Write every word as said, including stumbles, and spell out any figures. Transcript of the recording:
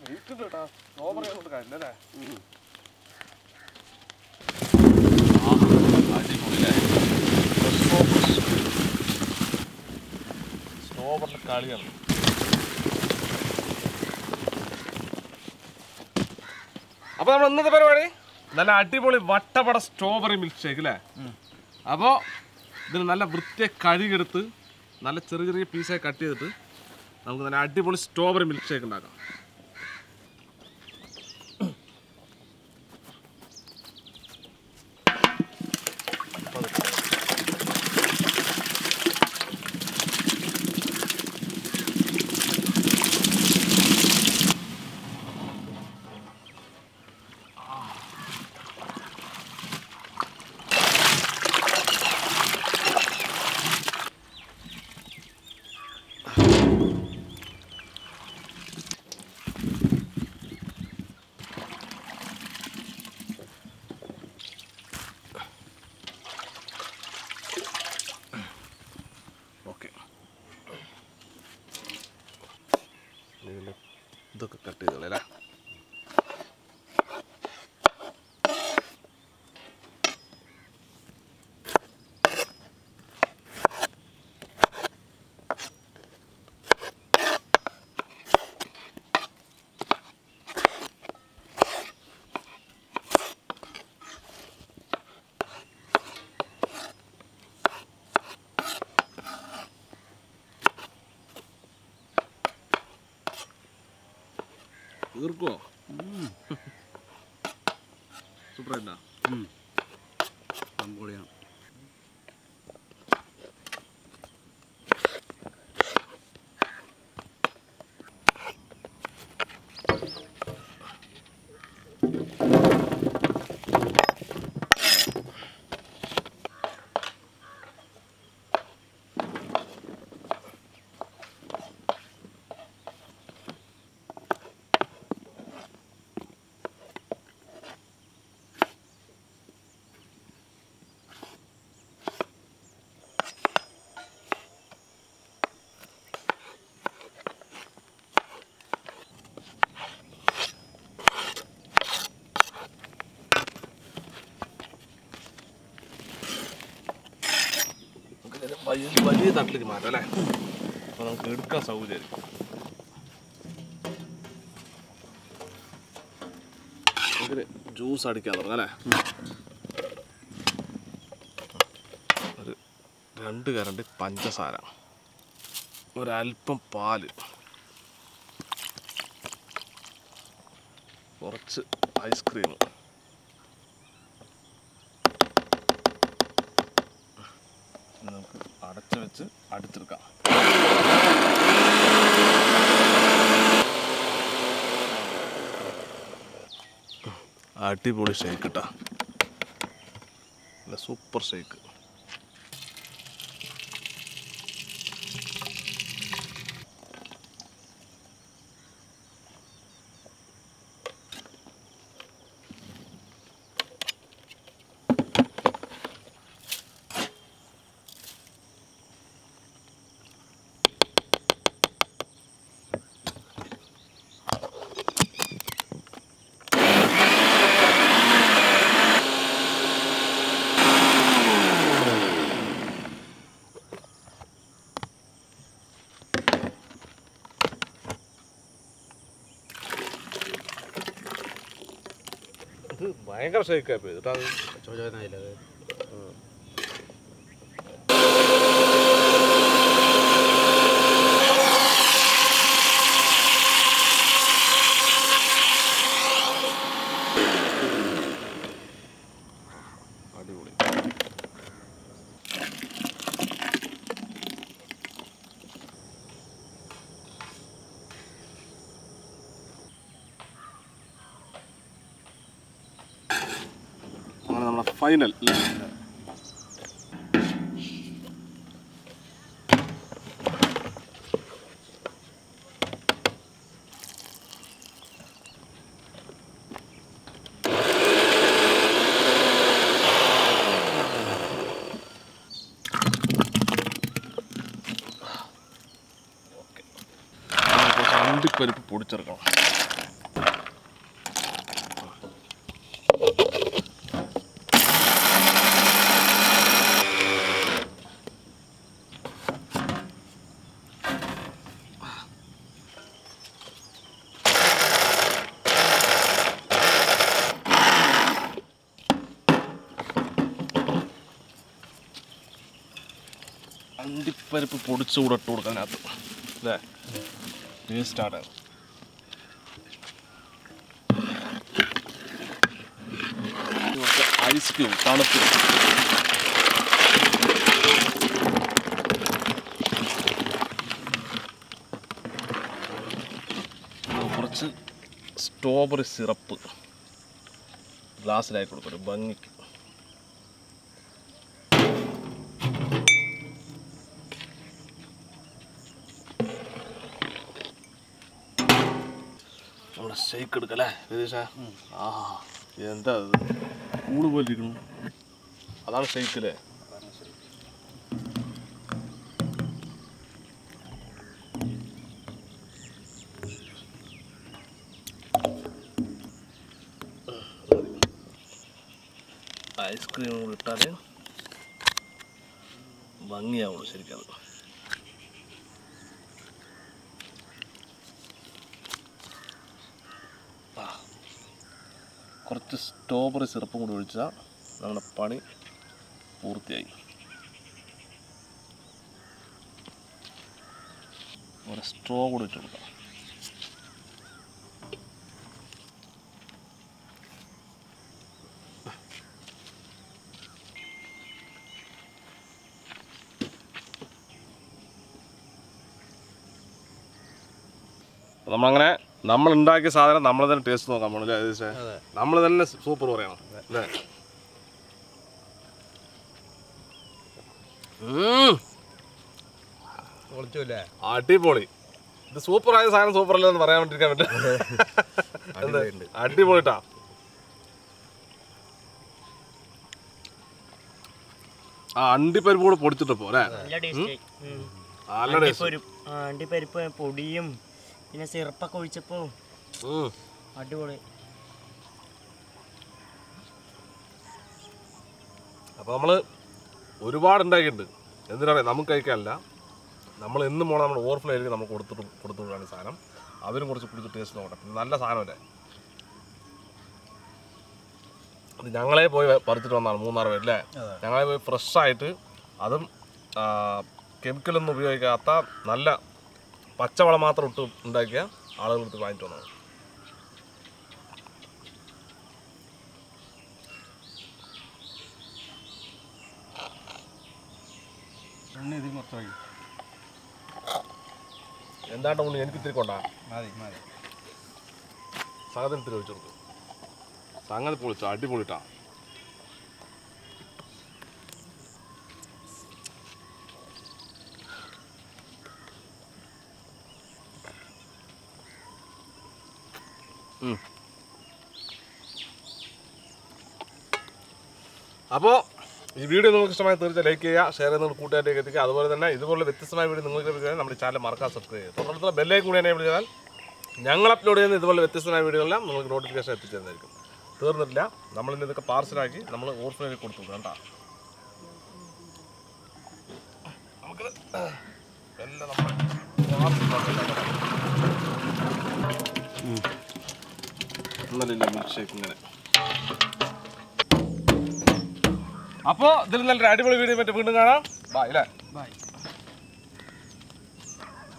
സ്ട്രോബറിന്റെ കളിയാണ്. അപ്പൊ നമ്മൾ ഇന്നത്തെ പരിപാടി നല്ല അടിപൊളി വട്ടപട സ്ട്രോബെറി മിൽക്ക് ഷേക്ക് അല്ലേ? അപ്പോൾ ഇതിന് നല്ല വൃത്തിയെ കഴുകിയെടുത്ത് നല്ല ചെറിയ ചെറിയ പീസായി കട്ട് ചെയ്തിട്ട് നമുക്ക് നല്ല അടിപൊളി സ്ട്രോബെറി മിൽക്ക് ഷേക്ക് ഉണ്ടാക്കാം. ഇതൊക്കെ കട്ട് ചെയ്തോളല്ലേ? തീർക്കോ? സൂപ്പറായിട്ടാ. പൊളിയാണ്. വലിയ വലിയ തട്ടിലേക്ക് മാറ്റാം അല്ലേ? അപ്പോൾ നമുക്ക് എടുക്കാൻ സൗകര്യമായിരിക്കും. നമുക്കൊരു ജ്യൂസ് അടിക്കാൻ തുടങ്ങാം അല്ലേ? ഒരു രണ്ട് കരണ്ട് പഞ്ചസാര, ഒരൽപ്പം പാല്, കുറച്ച് ഐസ്ക്രീം, നമുക്ക് അടച്ചു വെച്ച് അടുത്തെടുക്കാം. അടിപൊളി ഷേക്ക് ഇട്ടാ, നല്ല സൂപ്പർ ഷേക്ക്. ഭയങ്കര ഷേക്കായി പോയി കേട്ടോ. അത് ചോദിച്ചാൽ അടിപൊളി. അങ്ങനെ നമ്മുടെ ഫൈനൽ അണ്ടിപ്പരിപ്പ് പൊടിച്ചെടുക്കണം. അണ്ടിപ്പരിപ്പ് പൊടിച്ചു കൂടെ ഇട്ട് കൊടുക്കാം അതിനകത്ത് അല്ലേ ടേസ്റ്റാണ് ഐസ് ക്യൂബ് തണുപ്പ് കുറച്ച് സ്ട്രോബെറി സിറപ്പ് ഗ്ലാസ്സിലായി കൊടുക്കും ഒരു ഭംഗിക്ക് നമ്മുടെ ഷേക്ക് എടുക്കല്ലേ രതീഷ ആ എന്താ അത് കൂട് പോലിരിക്കണം അതാണ് ഷേക്ക് അല്ലേ ഐസ്ക്രീം കൂടി ഇട്ടാൽ ഭംഗിയാവുള്ളൂ ശരിക്കും അത് കുറച്ച് സ്ട്രോബെറി സിറപ്പും കൂടി ഒഴിച്ചാൽ നമ്മുടെ പണി പൂർത്തിയായി ഒരു സ്ട്രോ കൂടി ഇട്ട് കൊടുക്കാം നമ്മളങ്ങനെ നമ്മൾ ഉണ്ടാക്കിയ സാധനം നമ്മൾ തന്നെ ടേസ്റ്റ് നോക്കാം നമ്മൾ നമ്മൾ തന്നെ സൂപ്പർ പറയണം അല്ലേ അടിപൊളി ഇത് സൂപ്പർ ആയ സാധനം സൂപ്പർ അല്ലെന്ന് പറയാൻ വേണ്ടിയിരിക്കാൻ പറ്റും അടിപൊളിട്ടാ ആ അണ്ടിപ്പരിപ്പ് കൂടെ പൊടിച്ചിട്ടപ്പോ അല്ലേ അണ്ടിപ്പരിപ്പ് പൊടിയും പിന്നെ സിറപ്പൊക്കെ ഒഴിച്ചപ്പോ അടിപൊളി അപ്പൊ നമ്മള് ഒരുപാട് ഉണ്ടാക്കിയിട്ടുണ്ട് എന്തിനാ പറയാ നമുക്ക് കഴിക്കാനല്ല നമ്മൾ എന്നും പോകണം നമ്മുടെ ഓവർഫ്ലോ ആയിരിക്കും നമുക്ക് കൊടുത്തിട്ട് കൊടുത്തു വിടുകയാണ് സാധനം അവരും കുറച്ച് കുടിച്ച് ടേസ്റ്റ് നോക്കട്ടെ നല്ല സാധനമല്ലേ അത് ഞങ്ങളെ പോയി പറിച്ചിട്ട് വന്നതാണ് മൂന്നാറ് പേര് അല്ലേ ഞങ്ങളെ പോയി ഫ്രഷായിട്ട് അതും കെമിക്കലൊന്നും ഉപയോഗിക്കാത്ത നല്ല പച്ചവളം മാത്രം ഇട്ട് ഉണ്ടാക്കിയ ആളുകൾക്ക് വാങ്ങിട്ട് വന്നതാണ് എന്താണ്ട് ഉണ്ണി എനിക്ക് ഇത്തിരി കൊണ്ടാ സംഗതി ഇത്തിരി ഒഴിച്ചു കൊടുക്കും സംഗതി പൊളിച്ചോ അടിപൊളിട്ടാ അപ്പോൾ ഈ വീഡിയോ നിങ്ങൾക്ക് ഇഷ്ടമായി തീർച്ചയായും ലൈക്ക് ചെയ്യുക ഷെയർ ചെയ്യുന്ന കൂട്ടുകാരിലേക്ക് എത്തിക്കുക അതുപോലെ തന്നെ ഇതുപോലെ വ്യത്യസ്തമായ വീഡിയോ നിങ്ങൾക്ക് ലഭിക്കാൻ നമ്മുടെ ചാനൽ മറക്കാൻ സബ്സ്ക്രൈബ് ചെയ്യുക തൊട്ടടുത്തുള്ള ബെല്ലൈക്കൺ കൂടി എനേബിൾ ചെയ്താൽ ഞങ്ങൾ അപ്ലോഡ് ചെയ്യുന്ന ഇതുപോലെ വ്യത്യസ്തമായ വീഡിയോകളെല്ലാം നിങ്ങൾക്ക് നോട്ടിഫിക്കേഷൻ എത്തിച്ചേരുന്നതായിരിക്കും തീർന്നിട്ടില്ല നമ്മളിന്ന് ഇതൊക്കെ പാർസലാക്കി നമ്മൾ ഓർഫനേജിൽ കൊടുത്തു കേട്ടോ നമുക്ക് എല്ലാം നമ്മൾ മിൽക്ക് ഷേക്ക് ഇങ്ങനെ അപ്പോൾ ഇതിൽ നല്ലൊരു അടിപൊളി വീഡിയോ പറ്റി വീണ്ടും കാണാം ബൈ അല്ലേ ബൈ